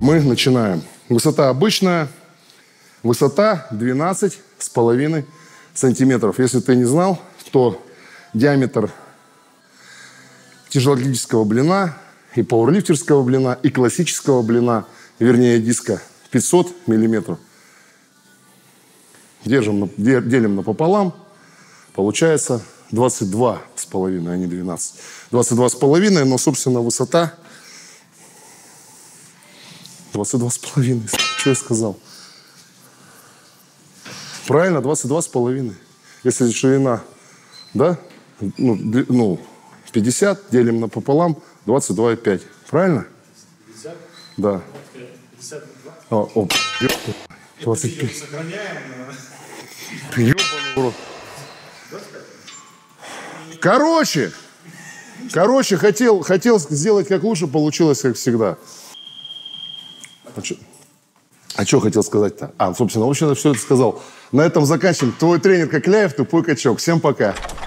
Мы начинаем. Высота обычная. Высота 12,5 сантиметров. Если ты не знал, то диаметр тяжелоатлетического блина и пауэрлифтерского блина, и классического блина, вернее диска, 500 миллиметров. Делим напополам. Получается 22,5, а не 12. 22,5, но, собственно, высота 22,5. Что я сказал? Правильно, 22,5. Если ширина, да, 50, делим напополам, 22,5. Правильно? 50? Да. 52? 25. Сохраняем. Ёбаный в рот. Короче, хотел сделать как лучше, получилось как всегда. А что хотел сказать-то? Собственно, в общем, все это сказал. На этом заканчиваем. Твой тренер Кокляев, тупой качок. Всем пока.